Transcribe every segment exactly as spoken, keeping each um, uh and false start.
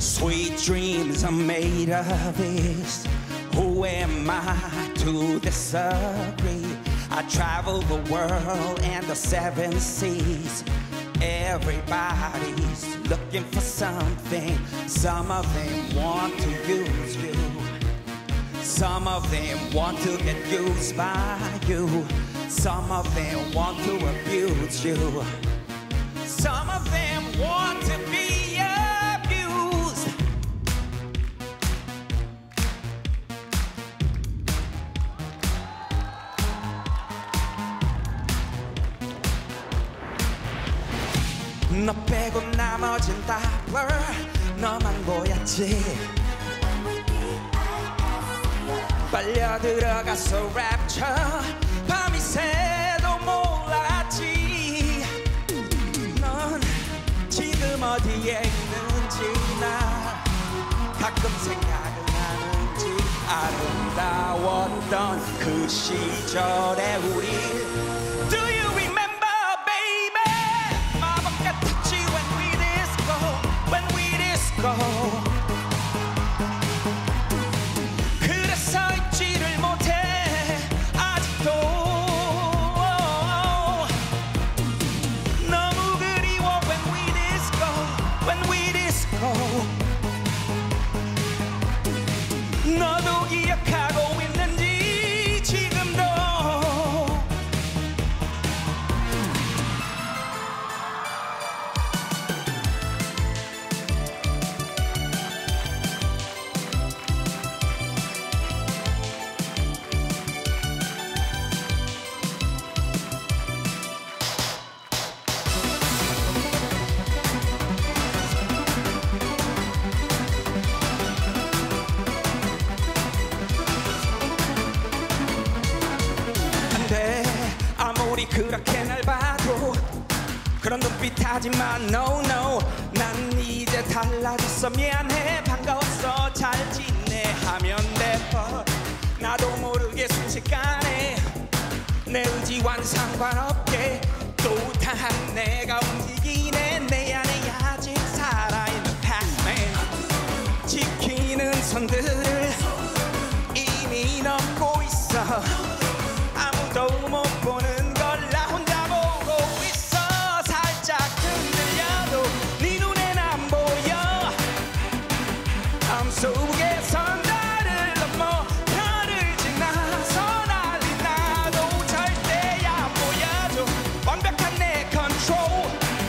Sweet dreams are made of this. Who am I to disagree? I travel the world and the seven seas. Everybody's looking for something. Some of them want to use you. Some of them want to get used by you. Some of them want to abuse you. Some of them want to be abused. 너 빼고 나머진 다 blur. 너만 보였지. 빨려 들어가서 rapture. 밤이 새도 몰랐지. 넌 지금 어디에 있는지 나 가끔 생각을 하는지. 아름다웠던 그 시절의 우리. Do you remember baby? 마법 같았지 when we disco, when we disco. 너도 기억하고 있는지 지금도. 아무리 그렇게 날 봐도 그런 눈빛 하지만 no no. 난 이제 달라졌어. 미안해 반가웠어 잘 지내 하면 돼. 나도 모르게 순식간에 내 의지와는 상관없게 또 다한 내가 움직이네. 내 안에 아직 살아있는 Pac-Man. 지키는 선들을 이미 넘고 있어. 아무도 못 보는 걸 나 혼자 보고 있어. 살짝 흔들려도 네 눈엔 안 보여. 마음속에선 나를 넘어 별을 지나서 난리 나도 절대 안 보여줘. 완벽한 내 컨트롤.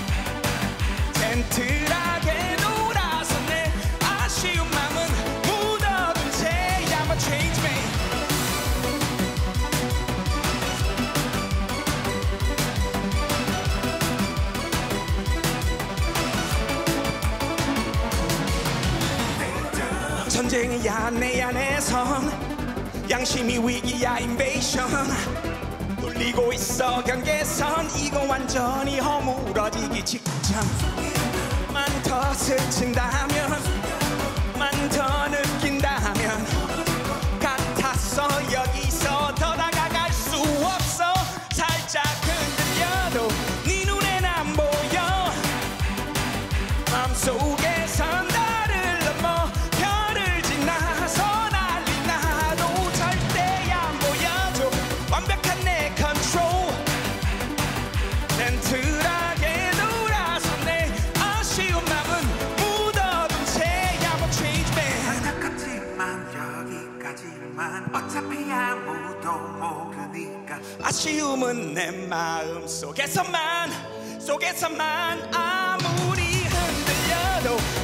젠틀하게 놀아서 내 아쉬운 맘은 묻어둔 채 I'm a change man. 전쟁이야 내 안에선. 양심이 위기야 invasion. 울리고 있어 경계선. 이거 완전히 허물어지기 직전. 만 더 스친다면 만 더 느낀다면 같았어. 여기서 더 다가갈 수 없어. 살짝 흔들려도 네 눈엔 안 보여. 마음속에선 나를 넘어 별을 지나서 난리 나도 절대 안 보여줘. 완벽한 내 컨트롤. 젠틀하게 놀아서 내 아쉬운 맘은 묻어둔 채 I'm a change man. 똑같지만 여기까지만 어차피 아무도 모르니까. 아쉬움은 내 마음 속에서만 속에서만 아무리 흔들려도